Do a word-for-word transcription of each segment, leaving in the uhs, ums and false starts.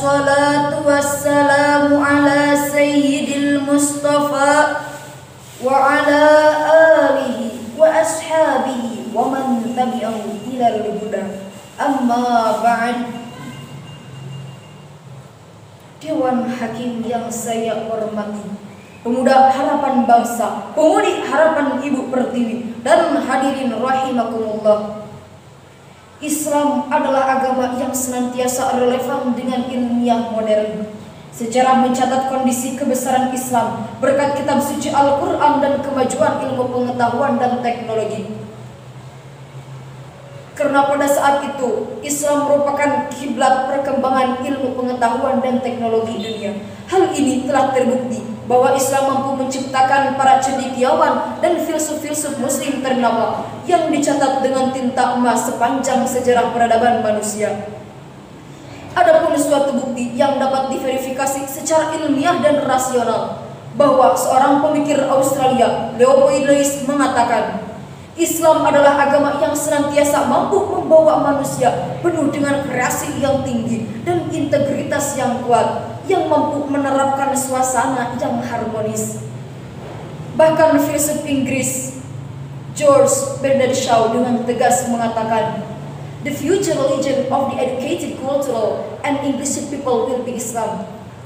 Assalatu wassalamu ala sayyidil mustafa wa ala alihi wa ashabihi wa man tabi'ahu ilal huda. Amma ba'd. Dewan Hakim yang saya hormati, pemuda harapan bangsa, pemudi harapan Ibu Pertiwi, dan hadirin rahimakumullah. Islam adalah agama yang senantiasa relevan dengan ilmiah modern. Sejarah mencatat kondisi kebesaran Islam berkat kitab suci Al-Quran dan kemajuan ilmu pengetahuan dan teknologi. Karena pada saat itu Islam merupakan kiblat perkembangan ilmu pengetahuan dan teknologi dunia. Hal ini telah terbukti bahwa Islam mampu menciptakan para cendekiawan dan filsuf-filsuf muslim ternama yang dicatat dengan tinta emas sepanjang sejarah peradaban manusia. Adapun suatu bukti yang dapat diverifikasi secara ilmiah dan rasional bahwa seorang pemikir Australia, Leopold Lewis, mengatakan Islam adalah agama yang senantiasa mampu membawa manusia penuh dengan kreasi yang tinggi dan integritas yang kuat, yang mampu menerapkan suasana yang harmonis. Bahkan filsuf Inggris George Bernard Shaw dengan tegas mengatakan, "The future religion of the educated, cultural, and inclusive people will be Islam."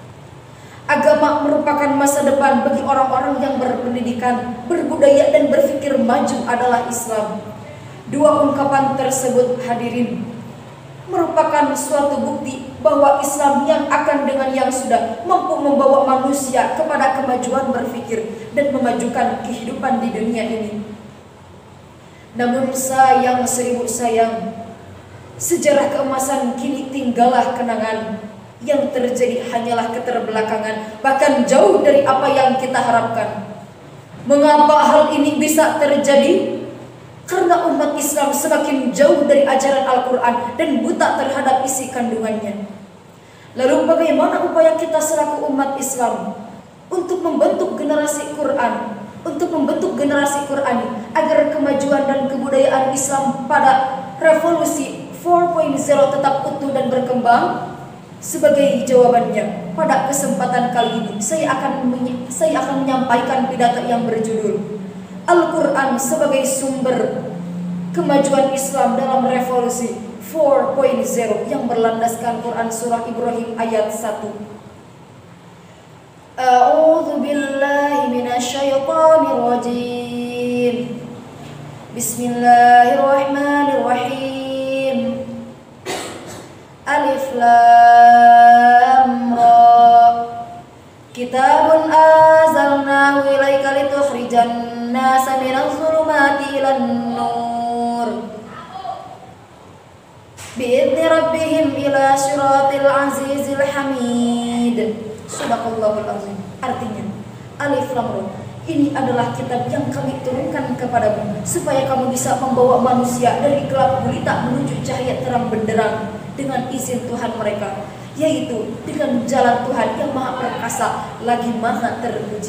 Agama merupakan masa depan bagi orang-orang yang berpendidikan, berbudaya, dan berpikir maju adalah Islam. Dua ungkapan tersebut, hadirin, merupakan suatu bukti bahwa Islam yang akan dengan yang sudah mampu membawa manusia kepada kemajuan berpikir dan memajukan kehidupan di dunia ini. Namun sayang seribu sayang, sejarah keemasan kini tinggallah kenangan. Yang terjadi hanyalah keterbelakangan, bahkan jauh dari apa yang kita harapkan. Mengapa hal ini bisa terjadi? Karena umat Islam semakin jauh dari ajaran Al-Quran dan buta terhadap isi kandungannya. Lalu bagaimana upaya kita selaku umat Islam untuk membentuk generasi Quran, untuk membentuk generasi Qurani agar kemajuan dan kebudayaan Islam pada revolusi empat titik nol tetap utuh dan berkembang? Sebagai jawabannya, pada kesempatan kali ini saya akan saya akan menyampaikan pidato yang berjudul Al-Quran sebagai sumber kemajuan Islam dalam revolusi empat titik nol yang berlandaskan Quran surah Ibrahim ayat satu. A'udzu billahi minasyaitonir rajim. Bismillahirrahmanirrahim. Alif Lam Ra. Kitabun anzalnahu ilaika litukhrijan nasa minadh dhulumati ilan nur bi'idzni rabbihim ila siratil azizil hamid. Shadaqallahul azim. Artinya, Alif Lam Ra, ini adalah kitab yang kami turunkan kepadamu supaya kamu bisa membawa manusia dari gelap gulita menuju cahaya terang benderang dengan izin Tuhan mereka, yaitu dengan jalan Tuhan yang maha perkasa lagi maha terpuji.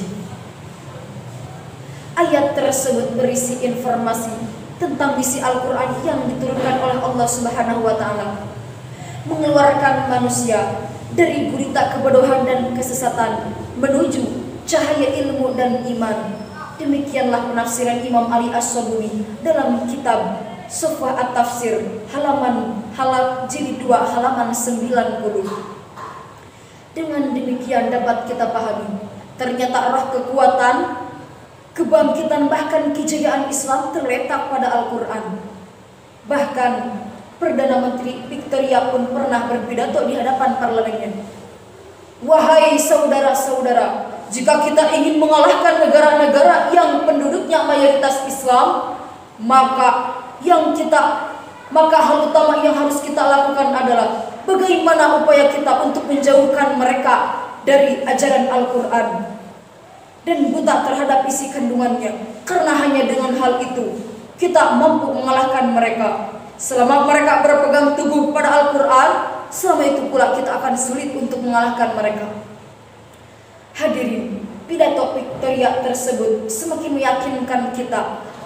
Ayat tersebut berisi informasi tentang misi Al-Quran yang diturunkan oleh Allah Subhanahu wa Ta'ala, mengeluarkan manusia dari gulita kebodohan dan kesesatan menuju cahaya ilmu dan iman. Demikianlah penafsiran Imam Ali As-Sabuni dalam kitab Sufah At-Tafsir halaman halal jilid dua halaman sembilan puluh. Dengan demikian dapat kita pahami, ternyata roh kekuatan, kebangkitan bahkan kejayaan Islam terletak pada Al-Quran. Bahkan Perdana Menteri Victoria pun pernah berpidato di hadapan parlemennya. Wahai saudara-saudara, jika kita ingin mengalahkan negara-negara yang penduduknya mayoritas Islam, maka yang kita maka hal utama yang harus kita lakukan adalah bagaimana upaya kita untuk menjauhkan mereka dari ajaran Al-Quran dan buta terhadap isi kandungannya. Karena hanya dengan hal itu kita mampu mengalahkan mereka. Selama mereka berpegang teguh pada Al-Quran, selama itu pula kita akan sulit untuk mengalahkan mereka. Hadirin, pidato Victoria tersebut semakin meyakinkan kita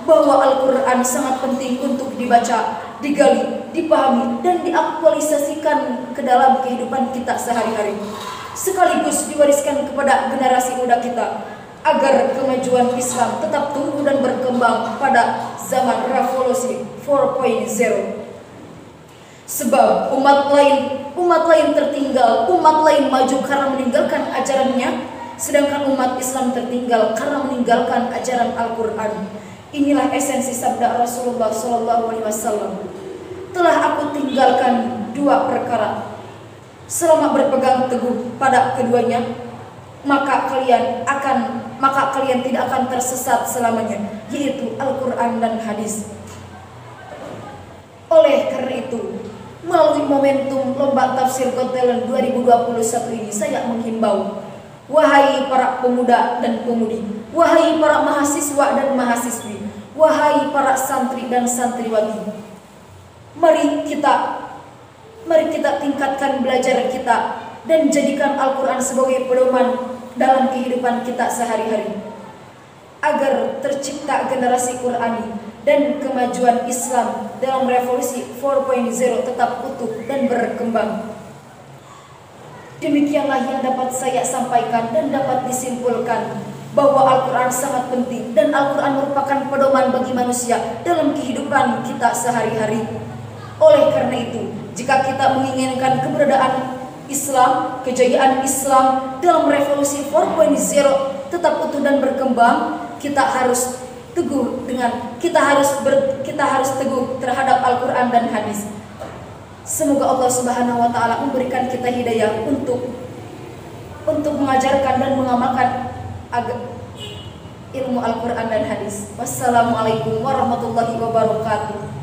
bahwa Al-Quran sangat penting untuk dibaca, digali, dipahami, dan diaktualisasikan ke dalam kehidupan kita sehari-hari, sekaligus diwariskan kepada generasi muda kita agar kemajuan Islam tetap tumbuh dan berkembang pada zaman revolusi empat titik nol. Sebab umat lain umat lain tertinggal, umat lain maju karena meninggalkan ajarannya, sedangkan umat Islam tertinggal karena meninggalkan ajaran Al-Quran. Inilah esensi sabda Rasulullah shallallahu alaihi wasallam. Telah aku tinggalkan dua perkara, selama berpegang teguh pada keduanya, maka kalian akan maka kalian tidak akan tersesat selamanya, yaitu Al-Quran dan hadis. Oleh karena itu, melalui momentum lomba tafsir Got Talent dua ribu dua puluh satu ini, saya menghimbau, wahai para pemuda dan pemudi, wahai para mahasiswa dan mahasiswi, wahai para santri dan santriwati, mari kita mari kita tingkatkan belajar kita dan jadikan Al-Quran sebagai pedoman dalam kehidupan kita sehari-hari, agar tercipta generasi Qurani dan kemajuan Islam dalam revolusi empat titik nol tetap utuh dan berkembang. Demikianlah yang dapat saya sampaikan dan dapat disimpulkan bahwa Al-Quran sangat penting dan Al-Quran merupakan pedoman bagi manusia dalam kehidupan kita sehari-hari. Oleh karena itu, jika kita menginginkan keberadaan Islam, kejayaan Islam dalam revolusi empat titik nol tetap utuh dan berkembang, kita harus teguh dengan kita harus ber, kita harus teguh terhadap Al-Quran dan hadis. Semoga Allah Subhanahu wa taala memberikan kita hidayah untuk untuk mengajarkan dan mengamalkan ilmu Al-Quran dan hadis. Wassalamualaikum warahmatullahi wabarakatuh.